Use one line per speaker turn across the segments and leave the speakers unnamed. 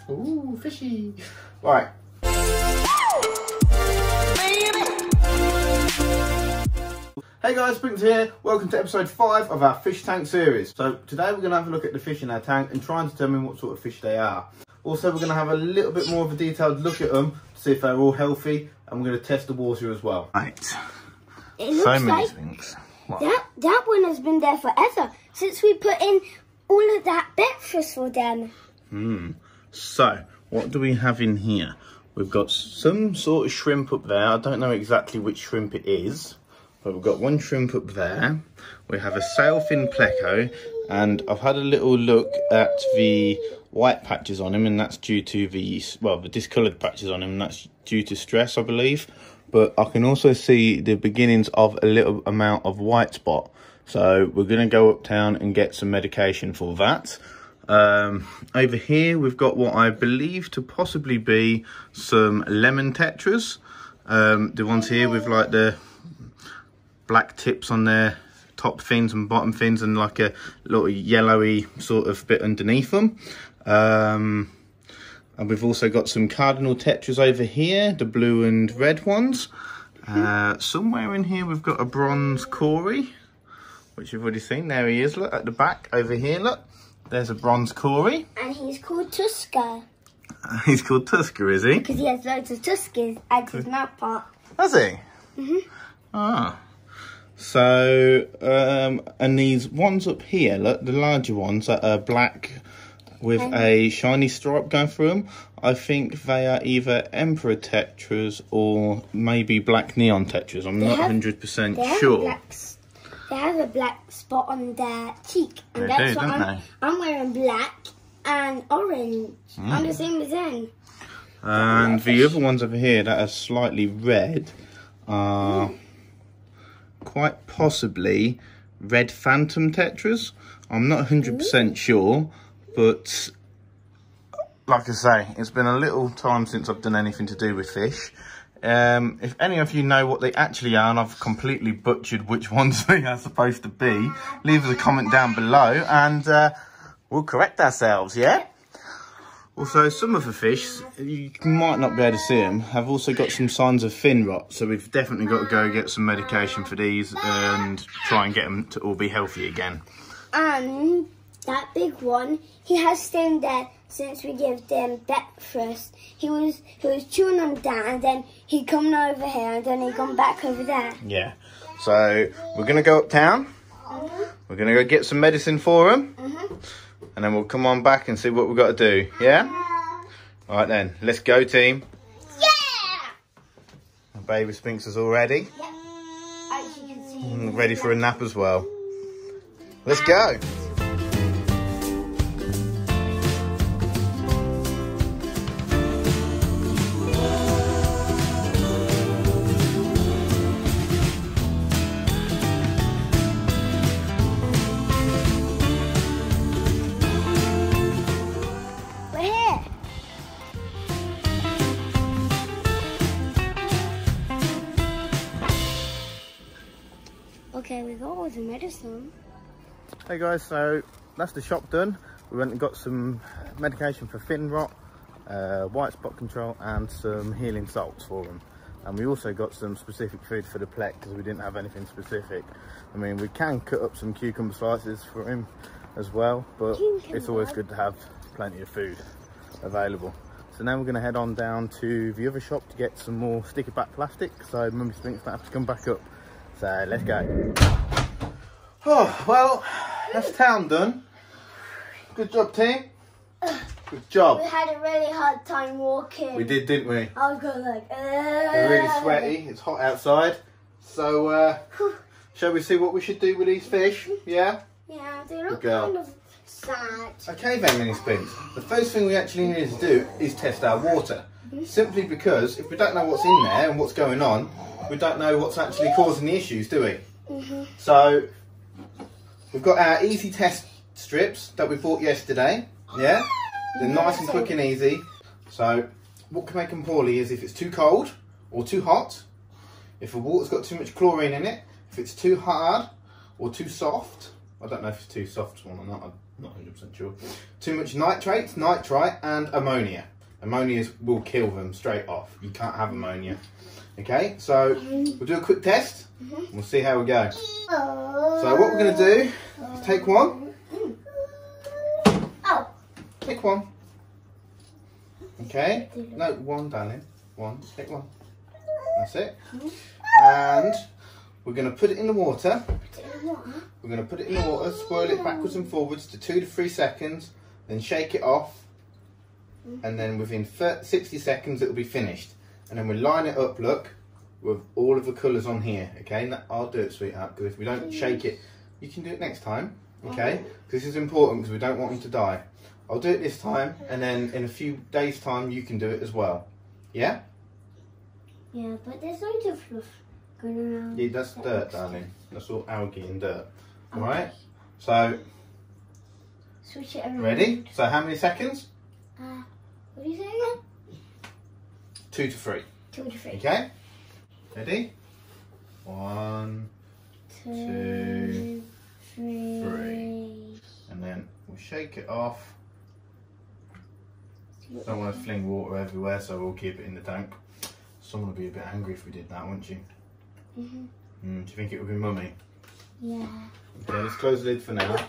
Ooh, fishy. Right. Hey guys, Spinksy here. Welcome to episode 5 of our fish tank series. So today we're going to have a look at the fish in our tank and try and determine what sort of fish they are. Also, we're going to have a little bit more of a detailed look at them to see if they're all healthy, and we're going to test the water as well. Right.
It looks so many things. That one has been there forever, since we put in all of that breakfast for them.
So, what do we have in here? We've got some sort of shrimp up there. I don't know exactly which shrimp it is, but we've got one shrimp up there. We have a sailfin pleco, and I've had a little look at the white patches on him, and that's due to the, well, the discoloured patches on him, and that's due to stress, I believe. But I can also see the beginnings of a little amount of white spot. So we're going to go uptown and get some medication for that. Over here, we've got what I believe to possibly be some lemon tetras. The ones here with like the black tips on their top fins and bottom fins, and like a little yellowy sort of bit underneath them. And we've also got some cardinal tetras over here, the blue and red ones. Somewhere in here we've got a bronze Cory, which you've already seen. There he is, look, at the back over here, look. There's a bronze Cory.
And he's called Tusker.
He's called Tusker, is he?
Because he has loads of tuskers at his mouth part.
Has he? Ah. So, and these ones up here, look, the larger ones that are black with a shiny stripe going through them, I think they are either emperor tetras or maybe black neon tetras. I'm not 100% sure.
They have a black spot on their cheek, and
they
that's
do,
what I'm wearing black and orange. I'm the same as them.
And the other ones over here that are slightly red are quite possibly red phantom tetras. I'm not 100% sure, but like I say, it's been a little time since I've done anything to do with fish. If any of you know what they actually are, and I've completely butchered which ones they are supposed to be, leave us a comment down below and we'll correct ourselves, yeah? Also, some of the fish, you might not be able to see them, have also got some signs of fin rot, so we've definitely got to go get some medication for these and try and get them to all be healthy again.
And that big one, he has stayed there since we gave them breakfast. He was chewing on that, and then he come over here, and then he come back over there. Yeah.
So we're gonna go uptown. We're gonna go get some medicine for him, and then we'll come on back and see what we've got to do. Yeah. All right then. Let's go, team.
Yeah.
My baby Spinks is all ready.
Yeah. As you can see.
Ready for a nap as well. Let's go.
Okay, we got all the medicine.
Hey guys, so that's the shop done. We went and got some medication for fin rot, white spot control, and some healing salts for them. And we also got some specific food for the plec because we didn't have anything specific. I mean, we can cut up some cucumber slices for him as well, but it's always good to have plenty of food available. So now we're going to head on down to the other shop to get some more sticker back plastic, so Mummy Spinks don't have to come back up. So let's go. Oh, well, that's town done. Good job, team. Good job.
We had a really hard time walking.
We did, didn't we?
I was going like,
We're really sweaty. It's hot outside. So, shall we see what we should do with these fish? Yeah?
Yeah, they look kind of sad.
Okay then, Mini Spins. The first thing we actually need to do is test our water. Simply because if we don't know what's in there and what's going on, we don't know what's actually causing the issues, do we? So, we've got our easy test strips that we bought yesterday. Yeah? They're nice and quick and easy. So, what can make them poorly is if it's too cold or too hot, if the water's got too much chlorine in it, if it's too hard or too soft. I don't know if it's too soft one or not. not 100% sure. Too much nitrates, nitrite, and ammonia. Ammonia will kill them straight off. You can't have ammonia. Okay, so we'll do a quick test. We'll see how we go. So what we're going to do is take one. Take one. Okay. No, one, darling. One. Take one. That's it. And we're going to put it in the water. We're going to put it in the water, swirl it backwards and forwards to 2 to 3 seconds, then shake it off, and then within 60 seconds it will be finished. And then we'll line it up, look, with all of the colours on here, okay? And I'll do it, sweetheart, because if we don't shake it, you can do it next time, okay? Because this is important because we don't want him to die. I'll do it this time, and then in a few days' time you can do it as well. Yeah?
Yeah, but there's loads of fluff going around.
Yeah, that's dirt, darling. That's all algae and dirt. Okay. Alright? So,
switch it around.
Ready? So how many seconds?
What do you say again?
2 to 3.
2 to 3.
Okay? Ready? 1, 2, 3. And then we'll shake it off. Don't want to fling water everywhere, so we'll keep it in the tank. Someone would be a bit angry if we did that, wouldn't you? Do you think it would be mummy?
Yeah.
Okay, let's close the lid for now.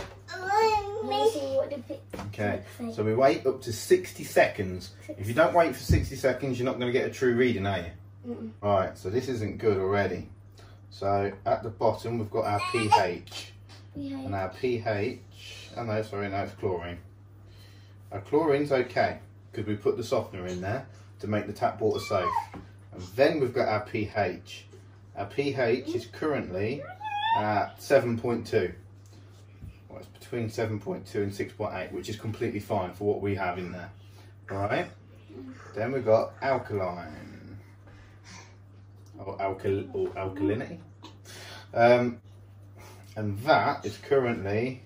Okay, so we wait up to 60 seconds. If you don't wait for 60 seconds, you're not going to get a true reading, are you? Right, so this isn't good already. So at the bottom, we've got our pH. And our pH, oh no, sorry, no, it's chlorine. Our chlorine's okay, because we put the softener in there to make the tap water safe. And then we've got our pH. Our pH is currently at 7.2. Well, it's between 7.2 and 6.8, which is completely fine for what we have in there. Alright? Then we've got alkaline. Or alkalinity. And that is currently,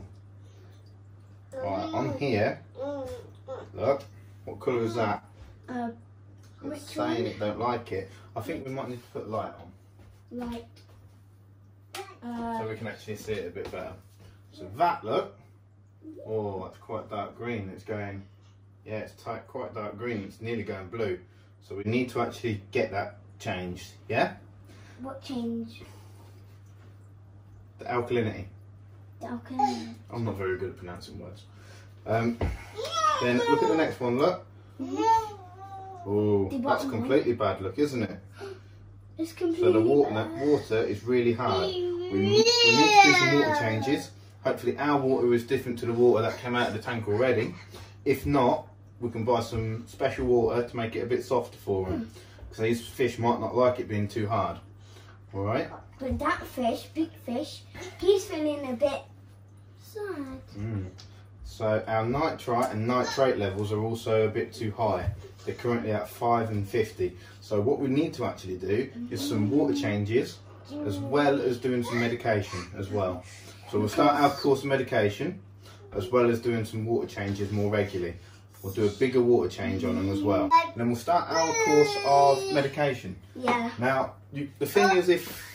right, on here, look, what colour is that? It's saying it don't like it. I think we might need to put light on.
Light.
So we can actually see it a bit better. So that, look, oh, that's quite dark green. It's going, yeah, it's quite dark green. It's nearly going blue. So we need to actually get that changed, yeah?
What change?
The alkalinity.
The alkalinity.
I'm not very good at pronouncing words. Then look at the next one, look. Oh, that's completely bad look, isn't it?
It's completely
So the water is really hard. We need to do some water changes. Hopefully our water is different to the water that came out of the tank already. If not, we can buy some special water to make it a bit softer for them. Because these fish might not like it being too hard. Alright?
But that fish, big fish, he's feeling a bit sad.
So our nitrite and nitrate levels are also a bit too high. They're currently at 5 and 50. So what we need to actually do is some water changes as well as doing some medication as well. So we'll start our course of medication as well as doing some water changes more regularly. We'll do a bigger water change on them as well. And then we'll start our course of medication.
Yeah.
Now, the thing is, if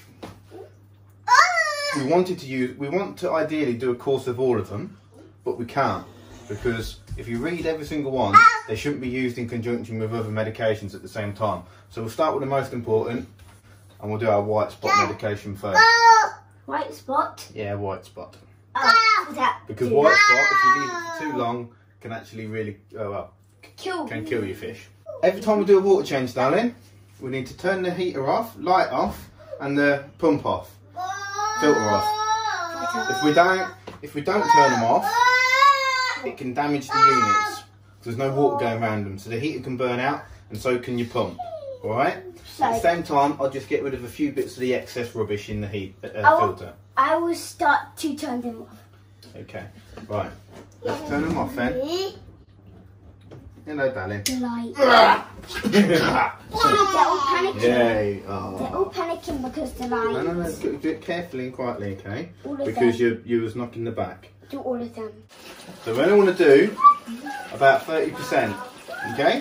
we want to ideally do a course of all of them, but we can't, because if you read every single one, they shouldn't be used in conjunction with other medications at the same time. So we'll start with the most important, and we'll do our white spot medication first.
White spot?
Yeah, white spot.
Because
white spot, if you leave it for too long, can actually really, can kill your fish. Every time we do a water change, darling, we need to turn the heater off, light off, and the pump off, filter off. If we don't turn them off, it can damage the units. There's no water going around them, so the heater can burn out, and so can your pump. All right. At the same time, I'll just get rid of a few bits of the excess rubbish in the filter.
I will start to turn them off.
Okay. Right. Let's turn them off then. Hello, darling.
The light. They're all panicking.
Yay.
They're all panicking because the light.
No. Do it carefully and quietly, okay?
All of
because
them.
you was knocking the back.
Do all of them.
So we only want to do about 30%, okay?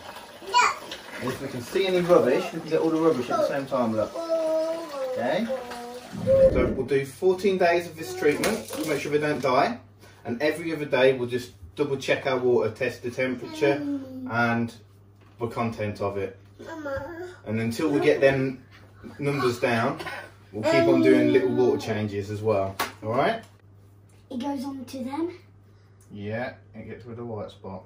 And if we can see any rubbish, we can get all the rubbish at the same time, look. Okay? So we'll do 14 days of this treatment to make sure they don't die. And every other day we'll just double check our water, test the temperature and the content of it. And until we get them numbers down, we'll keep on doing little water changes as well. Alright?
It goes on to them.
Yeah, it gets rid of the white spot.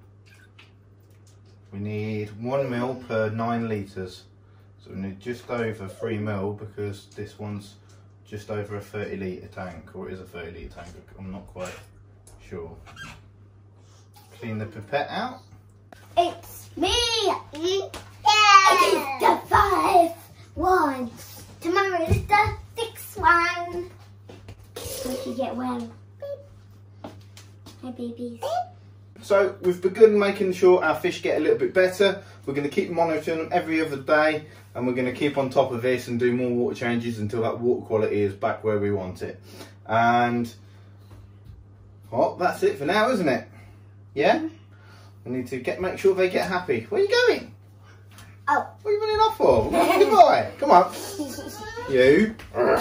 We need 1 ml per 9 litres. So we need just over 3 ml because this one's just over a 30 litre tank, or it is a 30 litre tank, I'm not quite sure. Clean the pipette out.
It's me! It is the 5th one. Tomorrow is the 6th one. Hope you get well. Hi babies.
So we've begun making sure our fish get a little bit better. We're going to keep monitoring them every other day, and we're going to keep on top of this and do more water changes until that water quality is back where we want it. And well, that's it for now, isn't it? Yeah? We need to make sure they get happy. Where are you going?
Oh.
What are you running off for? Goodbye. Come on. You.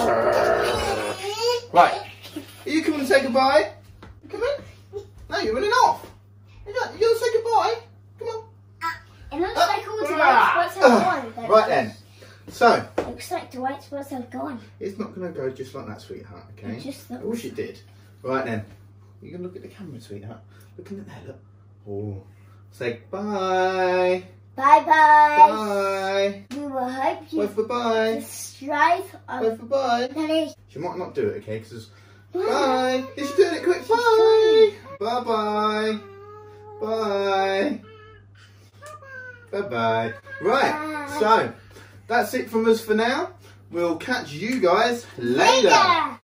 Right. Are you coming to say goodbye? Come in. No, you're running off. You're going to say goodbye. Come on.
It looks like all the white spots have gone.
Right then. So.
Looks like the white spots have gone.
It's not going to go just like that, sweetheart, okay? I wish it did. Right then. You can look at the camera, sweetheart. Looking at there, look. Oh. Say bye.
Bye bye.
Bye.
We will hope you
Wave for bye.
strive
Wave for bye.
on.
She might not do it, okay? Because bye. She's doing it quick. Bye. Bye bye. Bye. Bye bye. Right. So that's it from us for now. We'll catch you guys later.